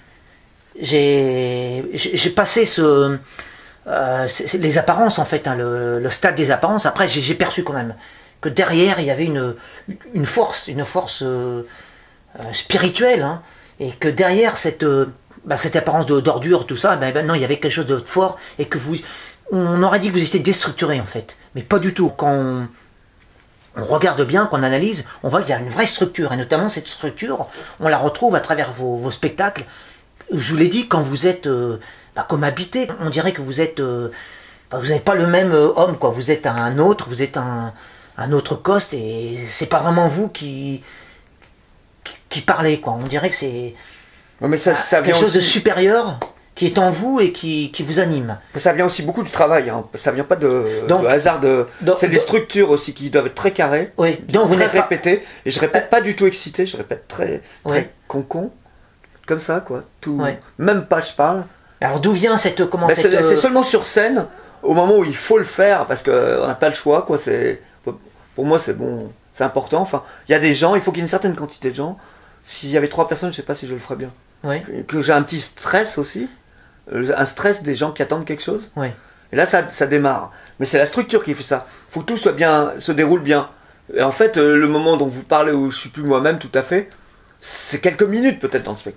j'ai j'ai j'ai passé ce, euh, c'est- c'est les apparences en fait, hein, le, le stade des apparences. Après, j'ai j'ai perçu quand même que derrière il y avait une une force, une force euh, euh, spirituelle, hein, et que derrière cette euh, bah, cette apparence de d'ordure, tout ça, ben, ben non, il y avait quelque chose de fort et que vous, on aurait dit que vous étiez déstructuré en fait, mais pas du tout. Quand on, on regarde bien, qu'on analyse, on voit qu'il y a une vraie structure, et notamment cette structure, on la retrouve à travers vos, vos spectacles. Je vous l'ai dit, quand vous êtes euh, bah, comme habité, on dirait que vous êtes, euh, bah, vous n'êtes pas le même euh, homme, quoi. Vous êtes un autre, vous êtes un, un autre coste, et c'est pas vraiment vous qui, qui, qui parlez, quoi. On dirait que c'est Ouais, mais ça, ça vient quelque chose de aussi. supérieur qui est en vous et qui, qui vous anime. Ça vient aussi beaucoup du travail, hein. Ça vient pas de, Donc- de hasard. De... donc- C'est des donc- structures aussi qui doivent être très carrées, Oui, donc vous très n'êtes pas... répétées. Et je répète pas du tout excité, je répète très, très Ouais. con-con. Comme ça, quoi. Tout... Ouais. Même pas, je parle. Alors d'où vient cette... Comment Ben, cette, c'est euh, c'est seulement sur scène, au moment où il faut le faire, parce qu'on n'a pas le choix, quoi. C'est... Pour moi, c'est bon, c'est important. Enfin, il y a des gens, il faut qu'il y ait une certaine quantité de gens. S'il y avait trois personnes, je sais pas si je le ferais bien. Oui, Que j'ai un petit stress aussi, euh, un stress des gens qui attendent quelque chose. oui. Et là, ça, ça démarre. Mais c'est la structure qui fait ça. Il faut que tout soit bien, se déroule bien. Et en fait, euh, le moment dont vous parlez où je suis plus moi-même tout à fait, c'est quelques minutes peut-être dans le spectacle.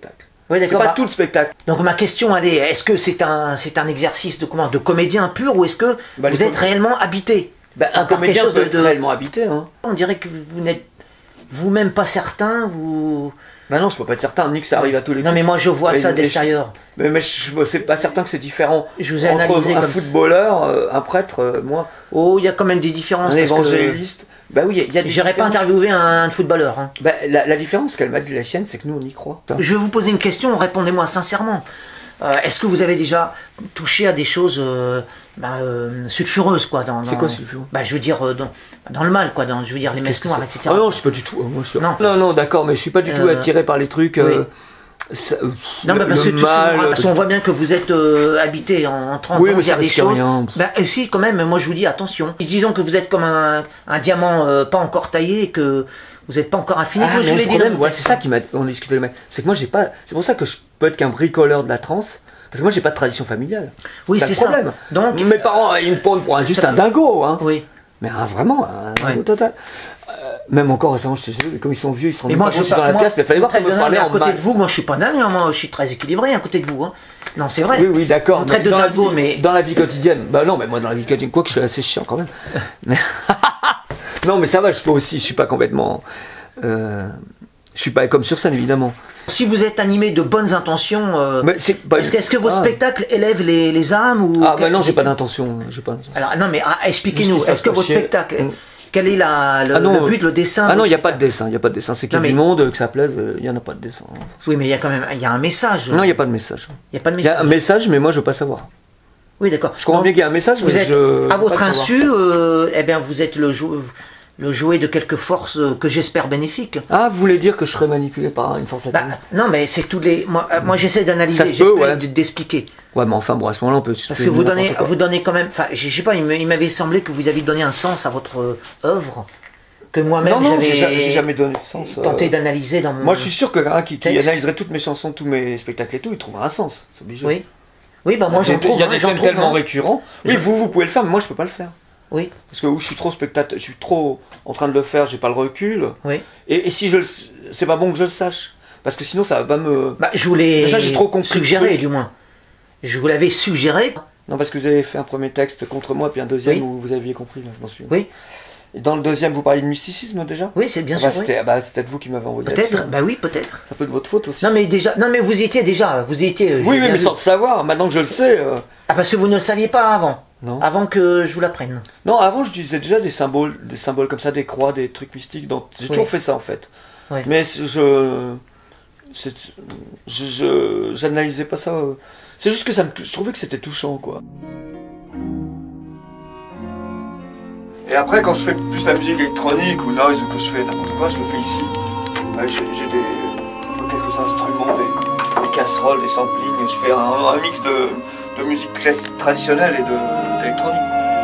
Oui, c'est pas bah, tout le spectacle. Donc ma question, elle est, est-ce que c'est un, c'est un exercice de comment, de comédien pur, ou est-ce que bah, vous êtes com... réellement habité? Bah, un comédien peut de, être de... réellement habité. Hein. On dirait que vous n'êtes vous-même pas certain, vous... Bah non, je peux pas être certain, ni que ça arrive à tous les Non, coups. Mais moi je vois et, ça d'extérieur. Mais, mais je c'est pas certain que c'est différent. Je vous ai entre un comme... footballeur, euh, un prêtre, euh, moi. Oh, il y a quand même des différences. Un évangéliste. Que... Bah oui, il y a des. J'irais pas interviewer un, un footballeur. Hein. Bah, la, la différence qu'elle m'a dit, la sienne, c'est que nous on y croit. Je vais vous poser une question, répondez-moi sincèrement. Euh, Est-ce que vous avez déjà touché à des choses euh, bah, euh, sulfureuses, quoi, dans, dans c'est quoi sulfureux? Bah, je veux dire euh, dans, dans le mal, quoi, dans, je veux dire les messes noires, et cetera. Oh non, je suis pas du tout. Moi, je suis... Non, non, non d'accord, mais je suis pas du tout euh, attiré par les trucs. Oui. Euh, ça, non, le, bah, parce le que mal. Tu, parce qu'on voit bien que vous êtes euh, habité en, en trente oui, ans, mais il y a ça des choses. Rien. Bah, euh, si, quand même. Moi, je vous dis attention. Disons que vous êtes comme un, un diamant euh, pas encore taillé et que vous n'êtes pas encore affiné. Ah, je voulais dire. Ouais, c'est ça qui m'a. On discutait le mec. C'est que moi, j'ai pas. C'est pour ça que je peux être qu'un bricoleur de la trance. Parce que moi, j'ai pas de tradition familiale. Oui, c'est ça. Donc, mes parents, ils me prennent pour un, juste un dingo. Hein. Oui. Mais hein, vraiment, un dingo ouais. total. Euh, même encore récemment, je sais, comme ils sont vieux, ils se rendent pas compte dans la moi, pièce, mais il fallait voir qu'on me parlait à côté mal. de vous, moi, je suis pas dingue, hein, moi, je suis très équilibré à côté de vous. Hein. Non, c'est vrai. Oui, oui, d'accord. Traite de dingo, mais dans la vie quotidienne. Bah non, mais moi, dans la vie quotidienne, quoi que je suis assez chiant quand même. mais... non, mais ça va, je peux aussi, je suis pas complètement. Euh... Je suis pas comme sur scène, évidemment. Si vous êtes animé de bonnes intentions, euh, est-ce pas... est que, que vos ah. spectacles élèvent les, les âmes ou Ah bah non, j'ai pas d'intention. Alors non, mais ah, expliquez-nous. Est-ce que vos spectacles, mmh. quel est la, le, ah non, le but, le dessin? Ah non, il n'y a pas de dessin. Il y a pas de dessin. C'est qu'il y a mais... du monde, que ça plaise. Il y en a pas de dessin. Oui, mais il y a quand même, il y a un message. Non, il y a pas de message. Il y a pas de message. Il y a un message, mais moi je veux pas savoir. Oui, d'accord. Je comprends bien qu'il y a un message, vous mais êtes, je. À votre insu, euh, eh bien, vous êtes le joueur. Le jouet de quelques forces que j'espère bénéfiques. Ah, vous voulez dire que je serais manipulé par une force atomique? Bah, non, mais c'est tous les. Moi, moi j'essaie d'analyser, j'essaie ouais. d'expliquer. Ouais, mais enfin, bon, à ce moment-là, on peut. Parce que vous donnez, vous donnez quand même. Enfin, je sais pas, il m'avait semblé que vous aviez donné un sens à votre euh, œuvre. Que moi-même, j'avais jamais donné de sens. Tenté euh... d'analyser dans mon. Moi, je suis sûr que quelqu'un qui, qui analyserait toutes mes chansons, tous mes spectacles et tout, il trouverait un sens. C'est obligé. Oui. Oui, bah moi, j'en trouve. Il y a des thèmes tellement récurrents. Oui, vous, vous pouvez le faire, mais moi, je peux pas le faire. Oui. Parce que où je suis trop spectateur, je suis trop en train de le faire, j'ai pas le recul. Oui. Et, et si je le, c'est pas bon que je le sache, parce que sinon ça va pas me. Bah, je vous l'ai déjà j'ai trop compris. Suggéré du moins. Je vous l'avais suggéré. Non, parce que vous avez fait un premier texte contre moi, puis un deuxième oui. où vous aviez compris, là, je m'en souviens. Oui. Et dans le deuxième, vous parliez de mysticisme déjà? Oui, c'est bien ah bah, sûr. C'était, oui. ah bah, c'est peut-être vous qui m'avez envoyé. Peut-être. Bah oui, peut-être. Ça peut être votre faute aussi. Non mais déjà, non mais vous y étiez déjà, vous y étiez. Oui, oui, mais vu. Sans le savoir. Maintenant que je le sais. Euh... Ah parce que vous ne le saviez pas avant. Non. Avant que je vous l'apprenne. Non, avant j'utilisais déjà des symboles, des symboles comme ça, des croix, des trucs mystiques. Donc j'ai oui. toujours fait ça en fait. Oui. Mais je, je, je, j'analysais pas ça. C'est juste que ça me, je trouvais que c'était touchant quoi. Et après quand je fais plus la musique électronique ou noise ou que je fais n'importe quoi, je le fais ici. J'ai, j'ai des quelques instruments, des, des casseroles, des samplings. Je fais un, un mix de de musique traditionnelle et d'électronique.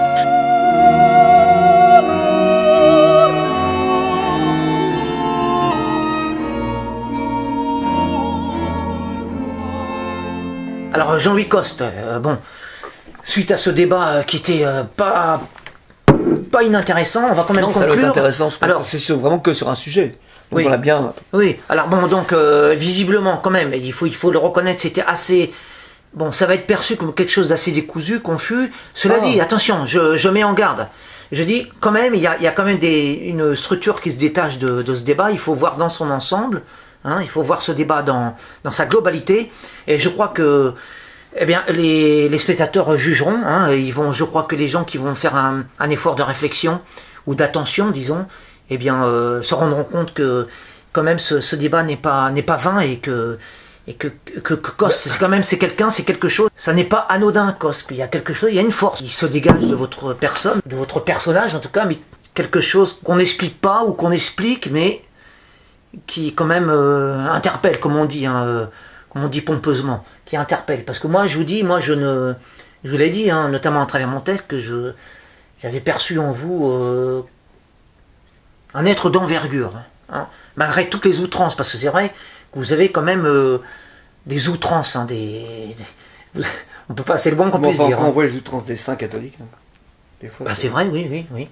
Alors Jean-Louis Coste, euh, bon, suite à ce débat euh, qui était euh, pas pas inintéressant, on va quand même non, conclure. Ça doit être intéressant. Je alors c'est vraiment que sur un sujet. Donc oui. On l'a bien. Oui. Alors bon, donc euh, visiblement quand même, il faut il faut le reconnaître, c'était assez. Bon, ça va être perçu comme quelque chose d'assez décousu, confus. Cela ah. dit, attention, je, je mets en garde. Je dis, quand même, il y a, il y a quand même des, une structure qui se détache de, de ce débat. Il faut voir dans son ensemble. Hein, il faut voir ce débat dans, dans sa globalité. Et je crois que, eh bien, les, les spectateurs jugeront. Hein, ils vont, je crois que les gens qui vont faire un, un effort de réflexion ou d'attention, disons, eh bien, euh, se rendront compte que, quand même, ce, ce débat n'est pas, n'est pas vain et que et que, que, que Coste, c'est quand même, c'est quelqu'un, c'est quelque chose, ça n'est pas anodin, Coste, il y a quelque chose, il y a une force qui se dégage de votre personne, de votre personnage en tout cas, mais quelque chose qu'on n'explique pas ou qu'on explique, mais qui quand même euh, interpelle, comme on dit, hein, euh, comme on dit pompeusement, qui interpelle. Parce que moi, je vous dis, moi, je ne, je vous l'ai dit, hein, notamment à travers mon texte, que je, j'avais perçu en vous euh, un être d'envergure, hein, malgré toutes les outrances, parce que c'est vrai. Vous avez quand même euh, des outrances, hein, des, des... on peut pas, c'est le bon qu'on bon, puisse enfin, dire. Quand hein. on voit les outrances des saints catholiques, donc, des fois. Bah, c'est vrai, oui, oui, oui.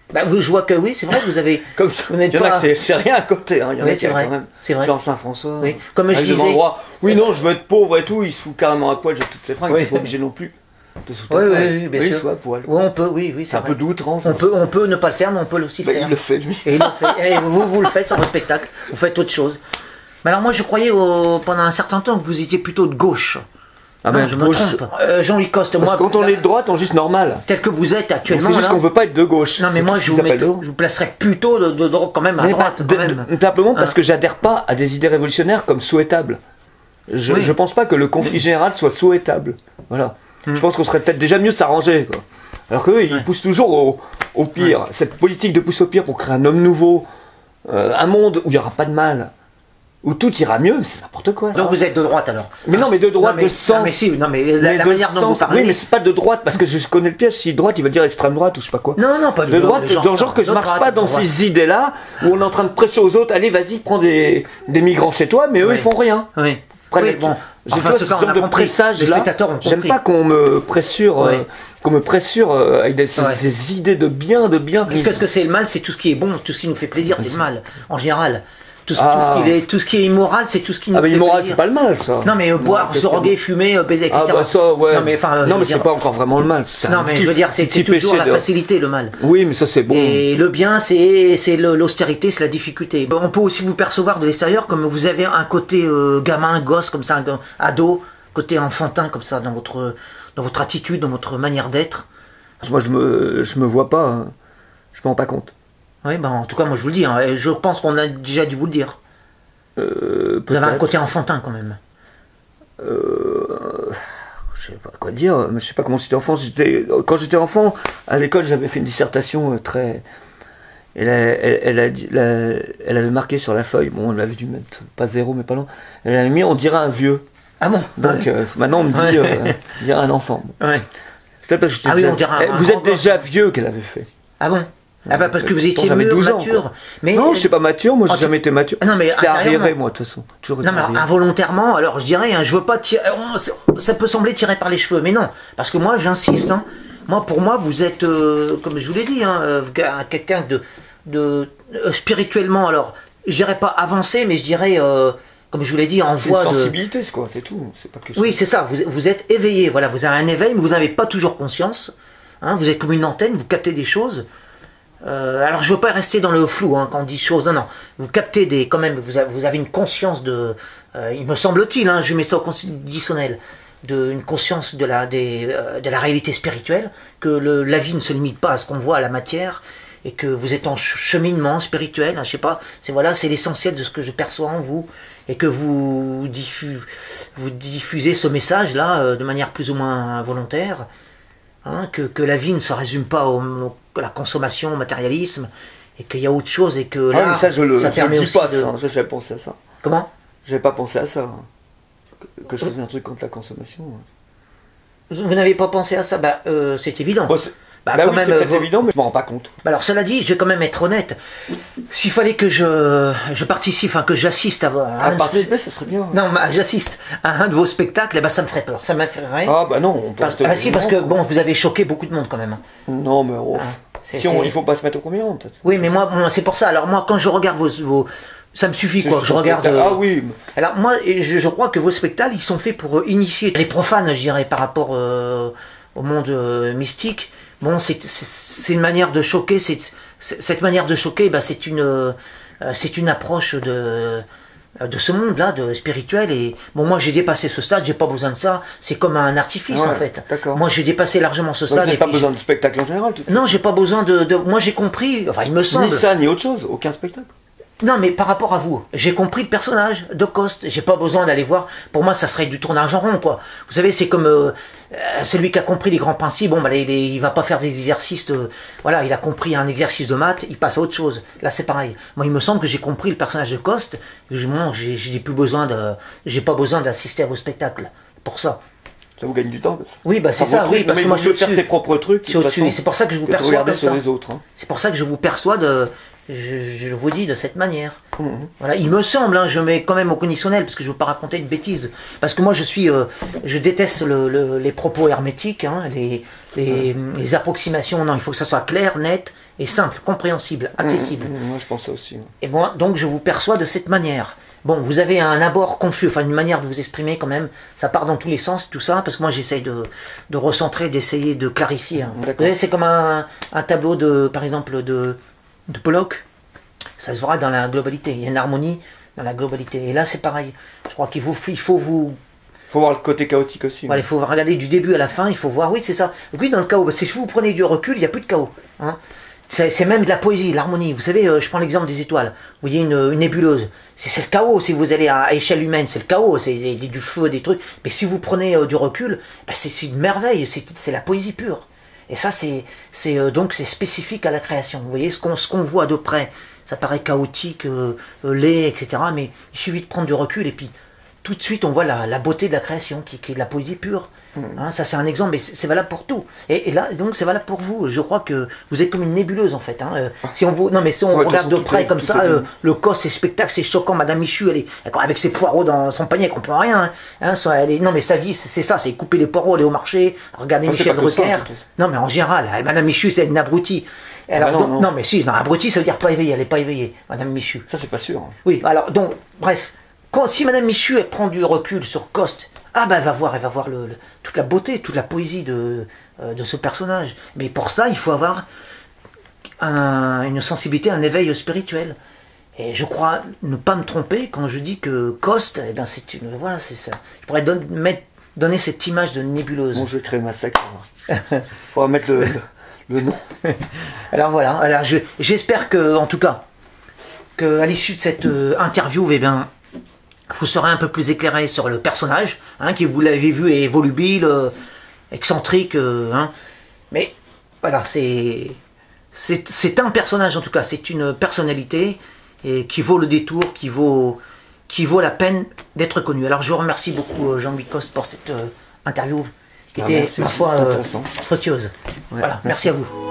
Bah, vous, je vois que oui, c'est vrai, vous avez. Comme ça. Vous Il y en pas... a que c'est rien à côté, hein. Il y en oui, a qui vrai, quand même. Vrai. Genre Saint-François. Oui. Comme je disais. Oui, non, je veux être pauvre et tout, il se fout carrément à poil, j'ai toutes ses fringues, oui. il n'est pas obligé non plus de se foutre oui, à poil. Oui, oui, bien oui, sûr. soit à poil. Oui, on peut, oui, oui. C'est un vrai. peu d'outrance. On peut, on peut ne pas le faire, mais on peut aussi bah, le faire. Il le fait, lui. Et, il le fait. Et vous, vous le faites sur vos spectacles, vous faites autre chose. Mais alors, moi, je croyais au... pendant un certain temps que vous étiez plutôt de gauche. Ah ben, je gauche. me trompe. Euh, Jean-Louis Coste, Parce moi. que quand on est de droite, on est juste normal. Tel que vous êtes actuellement. C'est juste qu'on veut pas être de gauche. Non, mais moi, je vous, met... je vous placerais plutôt de, de, de, quand même à mais droite. Bah, quand même. De, simplement parce hein. que j'adhère pas à des idées révolutionnaires comme souhaitables. Je, oui. je pense pas que le conflit général soit souhaitable. Voilà. Hum. Je pense qu'on serait peut-être déjà mieux de s'arranger. Alors qu'eux, ils ouais. poussent toujours au, au pire. Ouais. Cette politique de pousse au pire pour créer un homme nouveau, euh, un monde où il n'y aura pas de mal. Où tout ira mieux, c'est n'importe quoi. Donc vous êtes de droite alors? Mais non, mais de droite, non, mais, de sens. Non, mais si, non, mais la, mais la manière dont vous parlez. Oui, mais c'est pas de droite, parce que je connais le piège. Si droite, il veut dire extrême droite ou je sais pas quoi. Non, non, pas de, de droite. De genre, genre, genre que je marche droite, pas dans droite. ces idées-là, où on est en train de prêcher aux autres, allez, vas-y, prends des, des migrants chez toi, mais eux, oui. ils font rien. Oui. Prennent, oui, bon. J'ai enfin, fait ce genre de pressage-là. J'aime pas qu'on me pressure, oui. euh, qu'on me pressure euh, avec des, ces, ouais. ces idées de bien, de bien. Qu'est-ce que c'est le mal? C'est tout ce qui est bon, tout ce qui nous fait plaisir, c'est le mal, en général. Tout ce, ah. tout, ce qui est, tout ce qui est immoral, c'est tout ce qui nous ah mais fait immoral, plaisir. c'est pas le mal, ça. Non, mais euh, boire, se droguer, fumer, euh, baiser, et cetera. Ah bah ça, ouais. Non, mais, enfin, non, mais c'est pas encore vraiment le mal. Non, mais je veux dire, c'est toujours la de... facilité, le mal. Oui, mais ça, c'est bon. Et le bien, c'est l'austérité, c'est la difficulté. On peut aussi vous percevoir de l'extérieur comme vous avez un côté euh, gamin, gosse, comme ça, un ado, côté enfantin, comme ça, dans votre, dans votre attitude, dans votre manière d'être. Moi, je me, je me vois pas. Hein. Je me rends pas compte. Oui, ben, en tout cas, moi, je vous le dis. Hein, et je pense qu'on a déjà dû vous le dire. Euh, vous avez un côté enfantin quand même. Euh, je sais pas quoi dire. Je sais pas comment j'étais enfant. J'étais quand j'étais enfant à l'école, j'avais fait une dissertation très. Elle, a, elle, elle, a dit, la, elle avait marqué sur la feuille. Bon, on l'avait dû mettre pas zéro, mais pas loin. Elle avait mis, on dirait un vieux. Ah bon. Donc ouais. euh, maintenant on me dit, ouais. euh, on dirait un enfant. Ouais. C'est parce que ah déjà, oui, on dirait un, vous un êtes déjà gosse. Vieux qu'elle avait fait. Ah bon. Ah bah parce que vous étiez mûr, douze ans, mature. Mais non, je suis pas mature, moi j'ai oh, jamais été mature. Non, mais j'étais arriéré moi de toute façon. Toujours non mais alors, involontairement, alors je dirais, hein, je veux pas tirer, ça peut sembler tiré par les cheveux, mais non, parce que moi j'insiste, hein, moi pour moi vous êtes, euh, comme je vous l'ai dit, hein, euh, quelqu'un de, de euh, spirituellement, alors je dirais pas avancé, mais je dirais, euh, comme je vous l'ai dit, en voie de... sensibilité, c'est quoi, c'est tout. Pas que oui, c'est ça, vous, vous êtes éveillé, voilà, vous avez un éveil, mais vous n'avez pas toujours conscience, hein, vous êtes comme une antenne, vous captez des choses. Euh, alors je veux pas rester dans le flou hein, quand on dit choses, non non, vous captez des, quand même, vous avez, vous avez une conscience de, euh, il me semble-t-il, hein, je mets ça au conditionnel, de une conscience de la, des, euh, de la réalité spirituelle, que le, la vie ne se limite pas à ce qu'on voit à la matière, et que vous êtes en cheminement spirituel, hein, je sais pas, c'est voilà, c'est l'essentiel de ce que je perçois en vous, et que vous, diffu, vous diffusez ce message là euh, de manière plus ou moins volontaire. Hein, que, que la vie ne se résume pas au, au, à la consommation, au matérialisme, et qu'il y a autre chose, et que là, ah, mais ça je le, ça je permet le dis pas, de... ça, j'avais pensé à ça. Comment? J'avais pas pensé à ça, hein. que, que je faisais un truc contre la consommation. Hein. Vous n'avez pas pensé à ça? Bah, euh, c'est évident. Bon, bah, bah oui, c'est peut-être vous... évident, mais je m'en rends pas compte. Bah alors, cela dit, je vais quand même être honnête. S'il fallait que je, je participe, enfin que j'assiste à... À, à participer, ça serait bien. Non, bah, j'assiste à un de vos spectacles, et bah ça me ferait peur. Ça m'effraierait. Ah bah non, on peut rester Ah si, parce que bon, vous avez choqué beaucoup de monde quand même. Non, mais oh, ah, si on, il faut pas se mettre au premier rang, peut-être. Oui, mais moi, moi c'est pour ça. Alors moi, quand je regarde vos... vos ça me suffit quoi, je regarde... Euh... Ah oui. Alors moi, je, je crois que vos spectacles, ils sont faits pour initier les profanes, je dirais, par rapport euh, au monde euh, mystique. Bon, c'est une manière de choquer, c'est cette manière de choquer, bah, c'est une, euh, c'est une approche de, de ce monde-là, de spirituel. Et bon, moi j'ai dépassé ce stade, j'ai pas besoin de ça. C'est comme un artifice ouais, en fait. Moi j'ai dépassé largement ce stade. Vous n'avez pas besoin de spectacle en général, tout Non, j'ai pas besoin de, de. Moi j'ai compris. Enfin, il me semble. Ni ça, ni autre chose, aucun spectacle. Non, mais par rapport à vous, j'ai compris le personnage de Coste. J'ai pas besoin d'aller voir. Pour moi, ça serait du tournage en rond, quoi. Vous savez, c'est comme euh, celui qui a compris les grands principes. Bon, bah, il, il, il va pas faire des exercices. Euh, voilà, il a compris un exercice de maths, il passe à autre chose. Là, c'est pareil. Moi, il me semble que j'ai compris le personnage de Coste. Bon, j'ai, j'ai plus besoin de, j'ai pas besoin d'assister à vos spectacles pour ça. Ça vous gagne du temps. Oui, bah c'est ça. Oui, parce que moi, je veux faire ses propres trucs. C'est pour ça que je vous perçois regarder comme sur ça. les autres. Hein. C'est pour ça que je vous perçois de je, je vous dis de cette manière. Mmh. Voilà, il me semble, hein, je mets quand même au conditionnel parce que je ne veux pas raconter de bêtises. Parce que moi, je suis, euh, je déteste le, le, les propos hermétiques, hein, les, les, mmh. les approximations. Non, il faut que ça soit clair, net et simple, compréhensible, accessible. Mmh, mmh, moi, je pense ça aussi. Ouais. Et moi, donc, je vous perçois de cette manière. Bon, vous avez un abord confus, enfin une manière de vous exprimer quand même, ça part dans tous les sens, tout ça, parce que moi j'essaye de, de recentrer, d'essayer de clarifier. Hein. Vous savez, c'est comme un, un tableau de, par exemple, de, de Pollock, ça se verra dans la globalité, il y a une harmonie dans la globalité. Et là c'est pareil, je crois qu'il faut, il faut vous... Il faut voir le côté chaotique aussi. Voilà, il faut regarder du début à la fin, il faut voir, oui c'est ça. Oui, dans le chaos, si vous prenez du recul, il n'y a plus de chaos. Hein. C'est même de la poésie, l'harmonie. Vous savez, euh, je prends l'exemple des étoiles. Vous voyez une, une nébuleuse. C'est le chaos. Si vous allez à, à échelle humaine, c'est le chaos. C'est du feu, des trucs. Mais si vous prenez euh, du recul, ben c'est une merveille. C'est la poésie pure. Et ça, c'est euh, donc c'est spécifique à la création. Vous voyez, ce qu'on ce qu'on voit de près, ça paraît chaotique, euh, euh, laid, et cetera. Mais il suffit de prendre du recul et puis tout de suite, on voit la, la beauté de la création, qui, qui est de la poésie pure. Hein, ça c'est un exemple, mais c'est valable pour tout. Et, et là, donc c'est valable pour vous. Je crois que vous êtes comme une nébuleuse en fait. Hein. Euh, si on vous, non mais si on ouais, regarde de près est, comme ça, euh, le cos, c'est spectacle, c'est choquant. Madame Michu, elle est avec ses poireaux dans son panier, elle comprend rien. Hein. Hein, ça, elle est, non mais sa vie, c'est ça, c'est couper les poireaux, aller au marché, regarder ah, Michel Drucker. Non mais en général, elle, Madame Michu, c'est une abrutie. Alors, ah non, donc, non. non mais si, non, abrutie, ça veut dire pas éveillée. Elle est pas éveillée, Madame Michu. Ça c'est pas sûr. Hein. Oui, alors donc, bref, quand, si Madame Michu elle prend du recul sur Coste. Ah ben elle va voir, elle va voir le, le, toute la beauté, toute la poésie de, euh, de ce personnage. Mais pour ça, il faut avoir un, une sensibilité, un éveil spirituel. Et je crois ne pas me tromper quand je dis que Coste, eh ben c'est une, voilà, c'est ça. Je pourrais don, mettre, donner cette image de nébuleuse. Bon, je vais créer ma secte. Il faudra mettre le, le, le nom. Alors voilà. Alors j'espère que, en tout cas, que à l'issue de cette euh, interview, eh bien vous serez un peu plus éclairé sur le personnage, hein, qui vous l'avez vu est volubile, euh, excentrique, euh, hein. Mais voilà, c'est c'est un personnage en tout cas, c'est une personnalité et qui vaut le détour, qui vaut qui vaut la peine d'être connu. Alors je vous remercie beaucoup Jean-Louis Coste pour cette euh, interview qui ah, était merci, ma foi euh, fructueuse. Ouais, voilà, merci. merci à vous.